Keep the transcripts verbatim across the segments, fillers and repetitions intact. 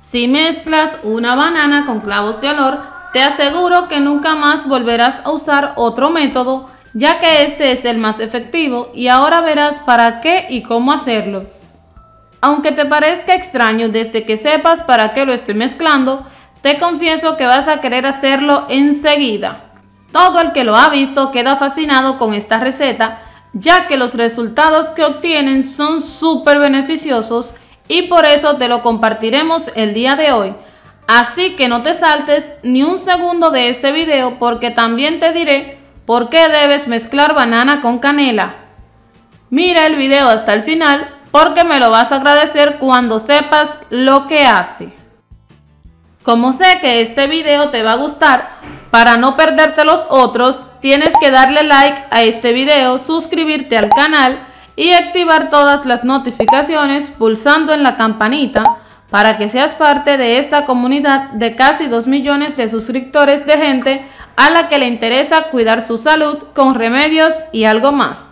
Si mezclas una banana con clavos de olor, te aseguro que nunca más volverás a usar otro método, ya que este es el más efectivo y ahora verás para qué y cómo hacerlo. Aunque te parezca extraño desde que sepas para qué lo estoy mezclando, te confieso que vas a querer hacerlo enseguida. Todo el que lo ha visto queda fascinado con esta receta, ya que los resultados que obtienen son súper beneficiosos y por eso te lo compartiremos el día de hoy. Así que no te saltes ni un segundo de este video porque también te diré por qué debes mezclar banana con canela. Mira el video hasta el final porque me lo vas a agradecer cuando sepas lo que hace. Como sé que este video te va a gustar, para no perderte los otros, tienes que darle like a este video, suscribirte al canal y activar todas las notificaciones pulsando en la campanita para que seas parte de esta comunidad de casi dos millones de suscriptores de gente a la que le interesa cuidar su salud con remedios y algo más.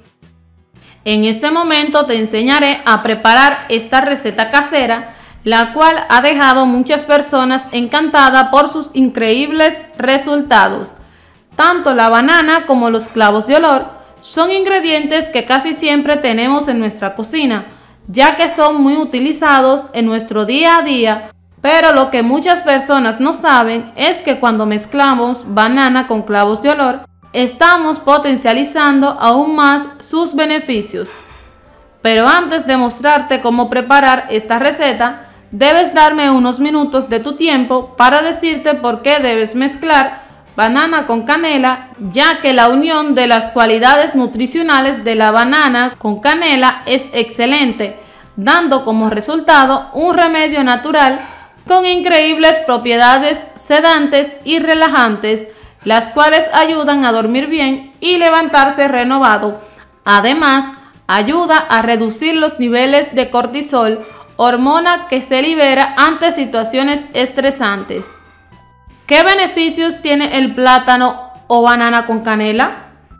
En este momento te enseñaré a preparar esta receta casera, la cual ha dejado muchas personas encantadas por sus increíbles resultados. Tanto la banana como los clavos de olor son ingredientes que casi siempre tenemos en nuestra cocina, ya que son muy utilizados en nuestro día a día, pero lo que muchas personas no saben es que cuando mezclamos banana con clavos de olor, estamos potencializando aún más sus beneficios. Pero antes de mostrarte cómo preparar esta receta, debes darme unos minutos de tu tiempo para decirte por qué debes mezclar banana con canela, ya que la unión de las cualidades nutricionales de la banana con canela es excelente, dando como resultado un remedio natural con increíbles propiedades sedantes y relajantes, las cuales ayudan a dormir bien y levantarse renovado. Además, ayuda a reducir los niveles de cortisol, hormona que se libera ante situaciones estresantes. ¿Qué beneficios tiene el plátano o banana con canela?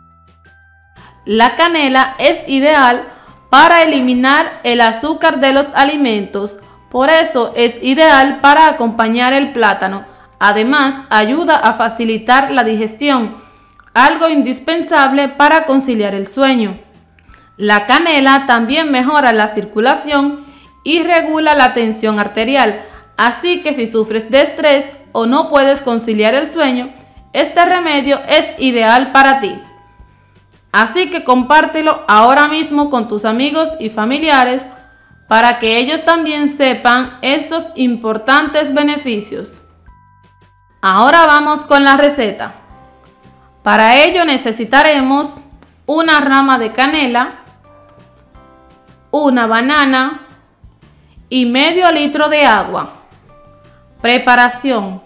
La canela es ideal para eliminar el azúcar de los alimentos, por eso es ideal para acompañar el plátano. Además, ayuda a facilitar la digestión, algo indispensable para conciliar el sueño. La canela también mejora la circulación y regula la tensión arterial, así que si sufres de estrés o no puedes conciliar el sueño, este remedio es ideal para ti. Así que compártelo ahora mismo con tus amigos y familiares para que ellos también sepan estos importantes beneficios. Ahora vamos con la receta. Para ello necesitaremos una rama de canela, una banana y medio litro de agua. Preparación.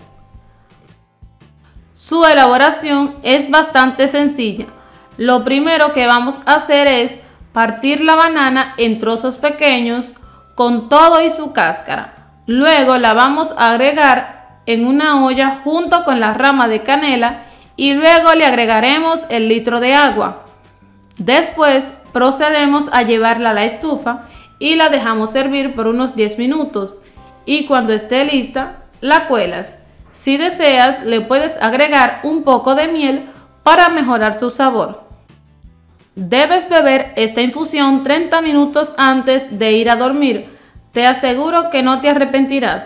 Su elaboración es bastante sencilla. Lo primero que vamos a hacer es partir la banana en trozos pequeños con todo y su cáscara. Luego la vamos a agregar en una olla junto con la rama de canela y luego le agregaremos el litro de agua. Después procedemos a llevarla a la estufa y la dejamos hervir por unos diez minutos y cuando esté lista la cuelas. Si deseas le puedes agregar un poco de miel para mejorar su sabor. Debes beber esta infusión treinta minutos antes de ir a dormir. Te aseguro que no te arrepentirás.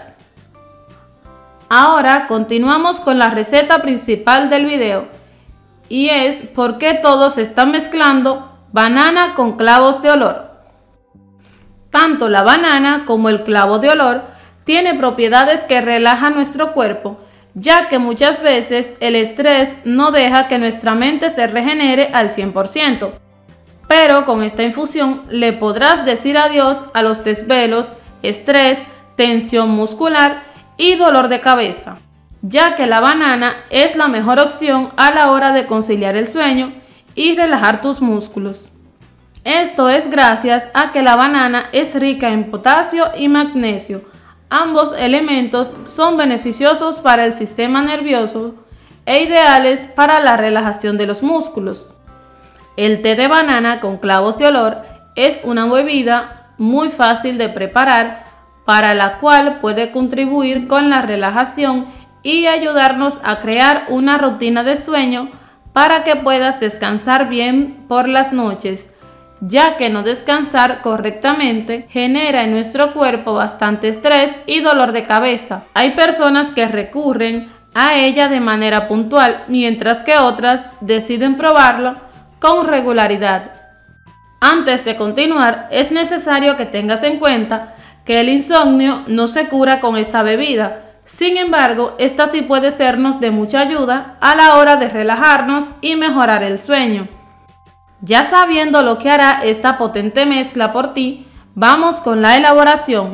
Ahora continuamos con la receta principal del video y es por qué todos están mezclando banana con clavos de olor. Tanto la banana como el clavo de olor tiene propiedades que relajan nuestro cuerpo, ya que muchas veces el estrés no deja que nuestra mente se regenere al cien por ciento. Pero con esta infusión le podrás decir adiós a los desvelos, estrés, tensión muscular y dolor de cabeza, ya que la banana es la mejor opción a la hora de conciliar el sueño y relajar tus músculos. Esto es gracias a que la banana es rica en potasio y magnesio. Ambos elementos son beneficiosos para el sistema nervioso e ideales para la relajación de los músculos. El té de banana con clavos de olor es una bebida muy fácil de preparar, para la cual puede contribuir con la relajación y ayudarnos a crear una rutina de sueño para que puedas descansar bien por las noches, ya que no descansar correctamente genera en nuestro cuerpo bastante estrés y dolor de cabeza. Hay personas que recurren a ella de manera puntual, mientras que otras deciden probarlo con regularidad. Antes de continuar, es necesario que tengas en cuenta que el insomnio no se cura con esta bebida. Sin embargo, esta sí puede sernos de mucha ayuda a la hora de relajarnos y mejorar el sueño. Ya sabiendo lo que hará esta potente mezcla por ti, vamos con la elaboración.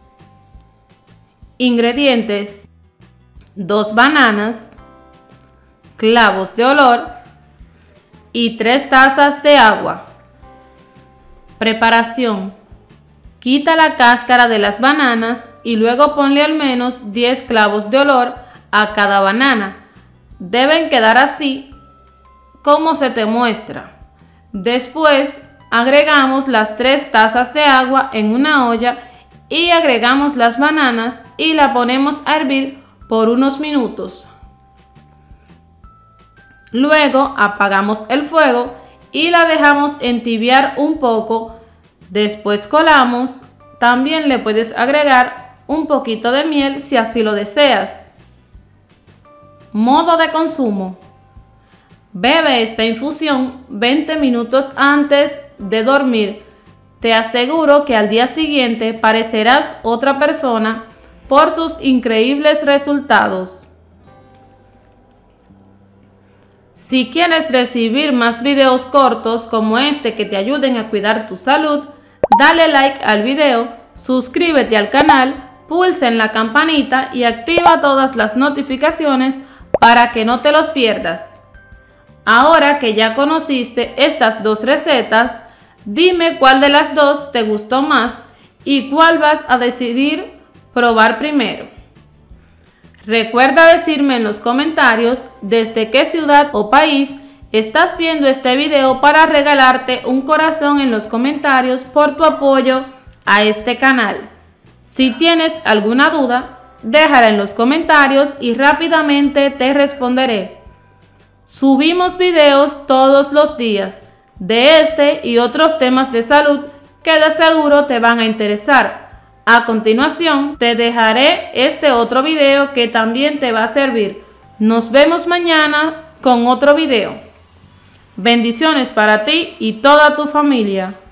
Ingredientes: dos bananas, clavos de olor y tres tazas de agua. Preparación: quita la cáscara de las bananas y luego ponle al menos diez clavos de olor a cada banana. Deben quedar así como se te muestra. Después agregamos las tres tazas de agua en una olla y agregamos las bananas y la ponemos a hervir por unos minutos. Luego apagamos el fuego y la dejamos entibiar un poco. Después colamos. También le puedes agregar un poquito de miel si así lo deseas. Modo de consumo: bebe esta infusión veinte minutos antes de dormir. Te aseguro que al día siguiente parecerás otra persona por sus increíbles resultados. Si quieres recibir más videos cortos como este que te ayuden a cuidar tu salud, dale like al video, suscríbete al canal, pulsa en la campanita y activa todas las notificaciones para que no te los pierdas. Ahora que ya conociste estas dos recetas, dime cuál de las dos te gustó más y cuál vas a decidir probar primero. Recuerda decirme en los comentarios desde qué ciudad o país estás viendo este video para regalarte un corazón en los comentarios por tu apoyo a este canal. Si tienes alguna duda, déjala en los comentarios y rápidamente te responderé. Subimos videos todos los días de este y otros temas de salud que de seguro te van a interesar. A continuación, te dejaré este otro video que también te va a servir. Nos vemos mañana con otro video. Bendiciones para ti y toda tu familia.